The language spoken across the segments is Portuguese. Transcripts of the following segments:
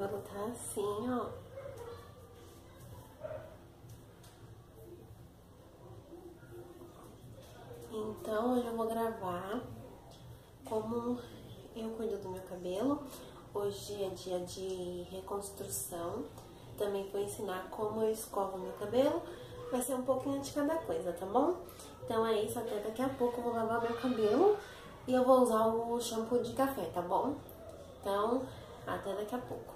cabelo tá assim, ó. Então, hoje eu vou gravar como eu cuido do meu cabelo. Hoje é dia de reconstrução. Também vou ensinar como eu escovo meu cabelo. Vai ser um pouquinho de cada coisa, tá bom? Então é isso, até daqui a pouco eu vou lavar meu cabelo e eu vou usar o shampoo de café, tá bom? Então, até daqui a pouco.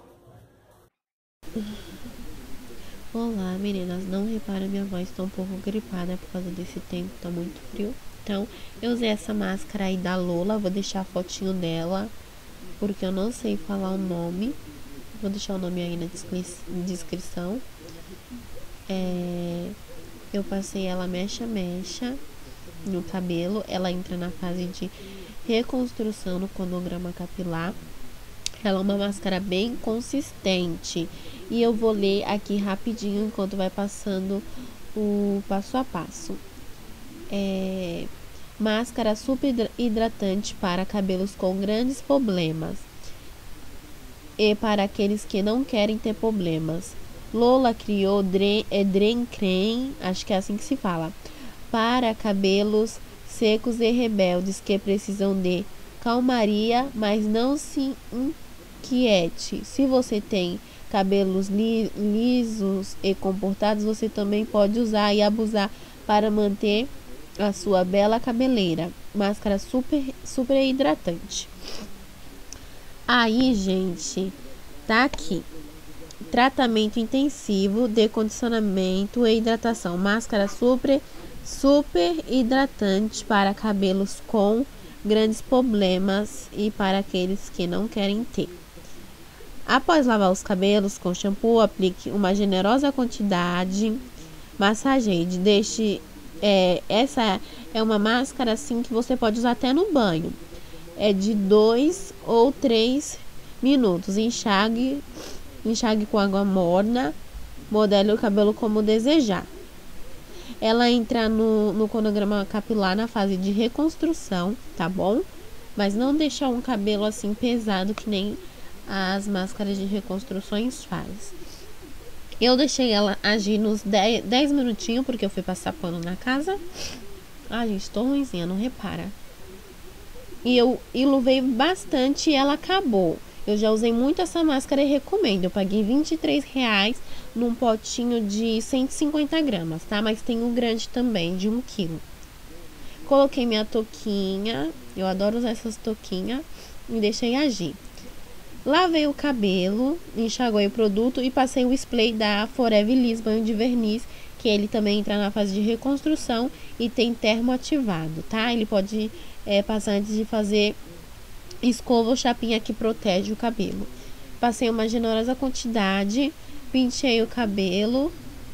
Olá, meninas, não reparem, minha voz tá um pouco gripada por causa desse tempo, tá muito frio. Então, eu usei essa máscara aí da Lola, vou deixar a fotinho dela, porque eu não sei falar o nome. Vou deixar o nome aí na descrição. Eu passei ela mecha no cabelo, ela entra na fase de reconstrução no cronograma capilar. Ela é uma máscara bem consistente. E eu vou ler aqui rapidinho enquanto vai passando o passo a passo. Máscara super hidratante para cabelos com grandes problemas e para aqueles que não querem ter problemas. Lola criou Dren Creme, acho que é assim que se fala, para cabelos secos e rebeldes que precisam de calmaria, mas não se inquiete. Se você tem cabelos lisos e comportados, você também pode usar e abusar para manter a sua bela cabeleira. Máscara super hidratante. Aí, gente, tá aqui. Tratamento intensivo de condicionamento e hidratação. Máscara super hidratante para cabelos com grandes problemas e para aqueles que não querem ter. Após lavar os cabelos com shampoo, aplique uma generosa quantidade, massageie. Essa é uma máscara assim que você pode usar até no banho. É de 2 ou 3 minutos. Enxague com água morna. Modele o cabelo como desejar. Ela entra no cronograma capilar na fase de reconstrução, tá bom? Mas não deixar um cabelo assim pesado que nem as máscaras de reconstruções faz. Eu deixei ela agir nos 10 minutinhos, porque eu fui passar pano na casa. Ai, gente, tô ruimzinha, não repara. E eu iluvei bastante e ela acabou. Eu já usei muito essa máscara e recomendo. Eu paguei R$23 num potinho de 150 gramas, tá? Mas tem um grande também, de 1 quilo. Coloquei minha touquinha. Eu adoro usar essas touquinhas. E deixei agir. Lavei o cabelo, enxaguei o produto e passei o spray da Forever Liss banho de verniz, que ele também entra na fase de reconstrução e tem termoativado, tá? Ele pode passar antes de fazer escova ou chapinha que protege o cabelo. Passei uma generosa quantidade, pintei o cabelo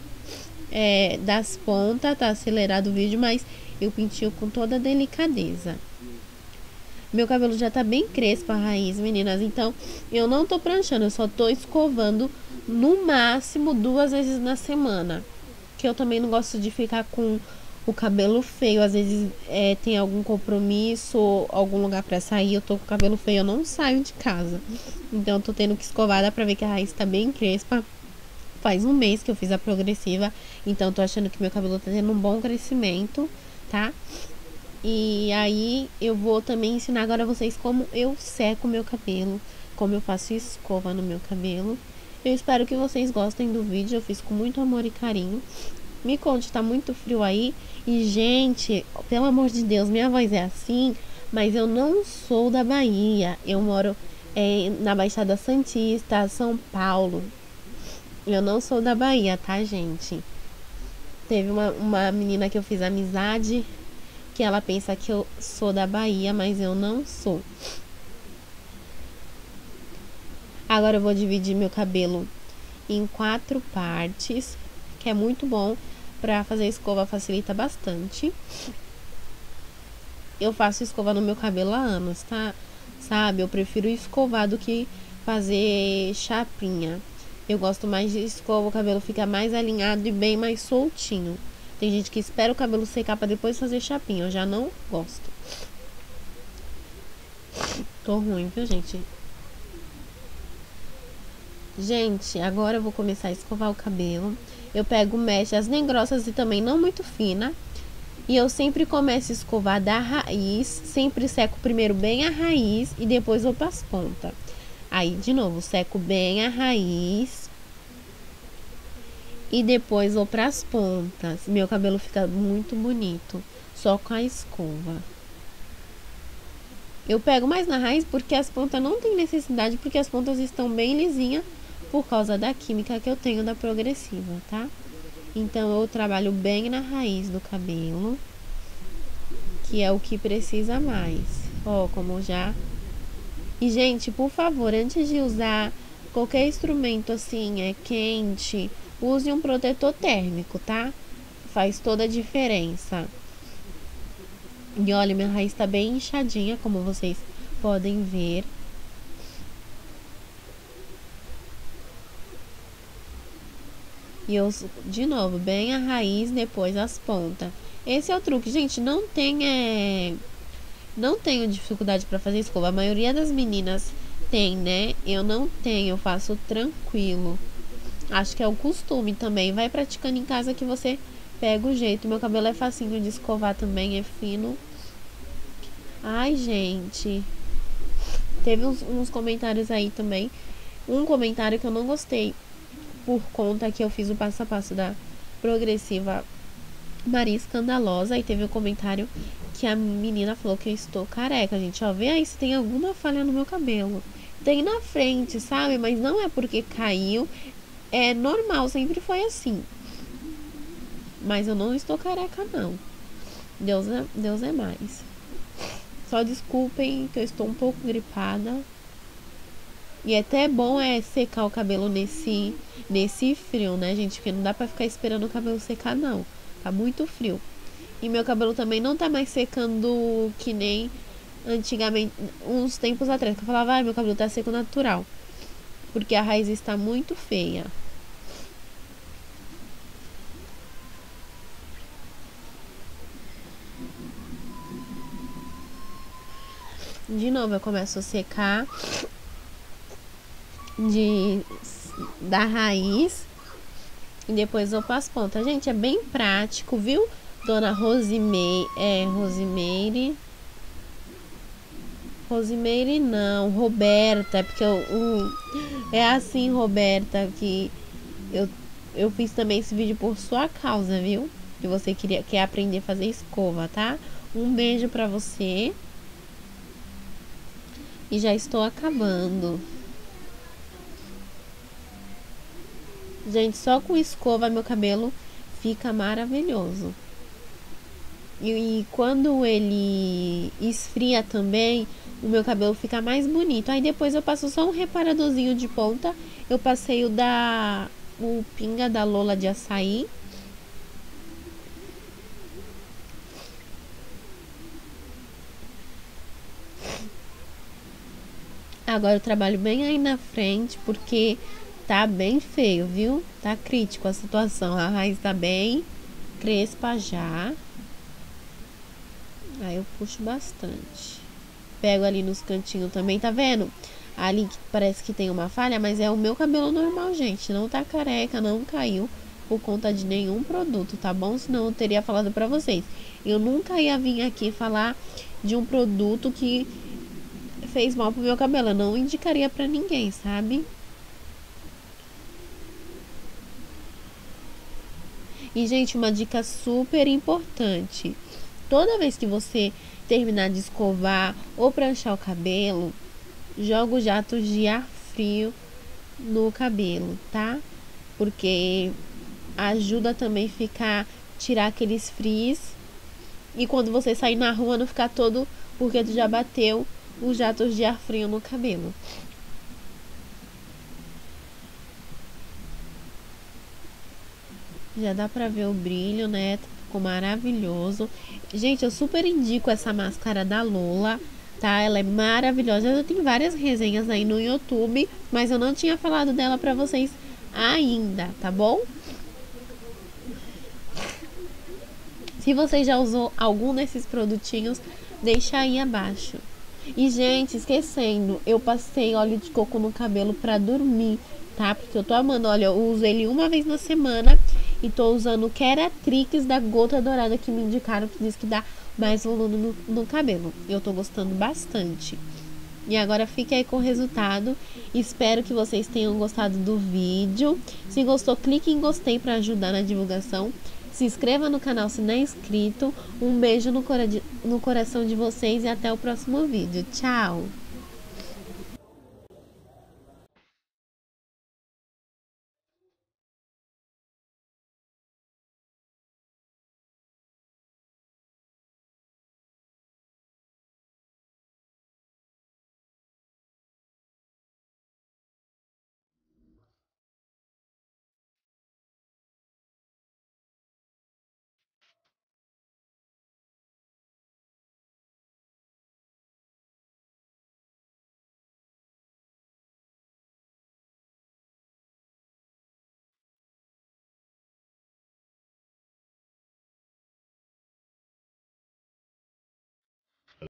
das pontas, tá acelerado o vídeo, mas eu pintei com toda a delicadeza. Meu cabelo já tá bem crespo a raiz, meninas, então eu não tô pranchando, eu só tô escovando no máximo 2 vezes na semana. Que eu também não gosto de ficar com o cabelo feio, às vezes tem algum compromisso ou algum lugar pra sair, eu tô com o cabelo feio, eu não saio de casa. Então eu tô tendo que escovar, dá pra ver que a raiz tá bem crespa. Faz 1 mês que eu fiz a progressiva, então eu tô achando que meu cabelo tá tendo um bom crescimento, tá? E aí eu vou também ensinar agora vocês como eu seco meu cabelo, como eu faço escova no meu cabelo. Eu espero que vocês gostem do vídeo, eu fiz com muito amor e carinho. Me conte, tá muito frio aí? E gente, pelo amor de Deus, minha voz é assim, mas eu não sou da Bahia. Eu moro na Baixada Santista, São Paulo. Eu não sou da Bahia, tá, gente? Teve uma menina que eu fiz amizade, que ela pensa que eu sou da Bahia, mas eu não sou. Agora eu vou dividir meu cabelo em 4 partes, que é muito bom pra fazer escova, facilita bastante. Eu faço escova no meu cabelo há anos, tá? Sabe, eu prefiro escovar do que fazer chapinha. Eu gosto mais de escova, o cabelo fica mais alinhado e bem mais soltinho. Tem gente que espera o cabelo secar pra depois fazer chapinha. Eu já não gosto. Tô ruim, viu, gente? Gente, agora eu vou começar a escovar o cabelo. Eu pego mechas nem grossas e também não muito fina. E eu sempre começo a escovar da raiz. Sempre seco primeiro bem a raiz e depois vou para as pontas. Aí, de novo, seco bem a raiz e depois vou para as pontas. Meu cabelo fica muito bonito, só com a escova. Eu pego mais na raiz porque as pontas não tem necessidade, porque as pontas estão bem lisinhas por causa da química que eu tenho da progressiva, tá? Então eu trabalho bem na raiz do cabelo, que é o que precisa mais. Ó, como já... E, gente, por favor, antes de usar qualquer instrumento assim, quente, use um protetor térmico, tá? Faz toda a diferença. E olha, minha raiz tá bem inchadinha, como vocês podem ver. E eu, de novo, bem a raiz, depois as pontas. Esse é o truque, gente. Não tenho dificuldade para fazer escova. A maioria das meninas tem, né? Eu não tenho, eu faço tranquilo. Acho que é o costume também. Vai praticando em casa que você pega o jeito. Meu cabelo é facinho de escovar também, é fino. Ai, gente. Teve uns comentários aí também. Um comentário que eu não gostei, por conta que eu fiz o passo a passo da progressiva Maria Escandalosa. E teve um comentário que a menina falou que eu estou careca, gente. Ó, vê aí se tem alguma falha no meu cabelo. Tem na frente, sabe? Mas não é porque caiu. É normal, sempre foi assim. Mas eu não estou careca, não. Deus é mais. Só desculpem que eu estou um pouco gripada. E até bom secar o cabelo nesse frio, né, gente? Porque não dá pra ficar esperando o cabelo secar, não. Tá muito frio. E meu cabelo também não tá mais secando que nem antigamente, uns tempos atrás, que eu falava, meu cabelo tá seco natural. Porque a raiz está muito feia. De novo, eu começo a secar da raiz e depois vou para as pontas. Gente, é bem prático, viu? Dona Rosimeire não, Roberta, porque é assim, Roberta, que eu fiz também esse vídeo por sua causa, viu? Que você quer aprender a fazer escova, tá? Um beijo pra você. E já estou acabando. Gente, só com escova meu cabelo fica maravilhoso. E quando ele esfria também, o meu cabelo fica mais bonito. Aí depois eu passo só um reparadorzinho de ponta. Eu passei o pinga da Lola de açaí. Agora eu trabalho bem aí na frente, porque tá bem feio, viu? Tá crítico a situação. A raiz tá bem crespa já. Aí eu puxo bastante. Pego ali nos cantinhos também, tá vendo? Ali que parece que tem uma falha, mas é o meu cabelo normal, gente. Não tá careca, não caiu por conta de nenhum produto, tá bom? Senão eu teria falado pra vocês. Eu nunca ia vir aqui falar de um produto que fez mal pro meu cabelo. Eu não indicaria pra ninguém, sabe? E, gente, uma dica super importante. Toda vez que você terminar de escovar ou pranchar o cabelo, joga os jatos de ar frio no cabelo, tá? Porque ajuda também tirar aqueles frizz. E quando você sair na rua não ficar todo, porque tu já bateu os jatos de ar frio no cabelo. Já dá pra ver o brilho, né? Ficou maravilhoso. Gente, eu super indico essa máscara da Lola, tá? Ela é maravilhosa. Eu tenho várias resenhas aí no YouTube, mas eu não tinha falado dela pra vocês ainda, tá bom? Se você já usou algum desses produtinhos, deixa aí abaixo. E, gente, esquecendo, eu passei óleo de coco no cabelo pra dormir. tá? Porque eu tô amando. Olha, eu uso ele uma vez na semana e tô usando o Keratrix da Gota Dourada que me indicaram, que diz que dá mais volume no cabelo. Eu tô gostando bastante. E agora fique aí com o resultado. Espero que vocês tenham gostado do vídeo. Se gostou, clique em gostei para ajudar na divulgação. Se inscreva no canal se não é inscrito. Um beijo no coração de vocês e até o próximo vídeo. Tchau!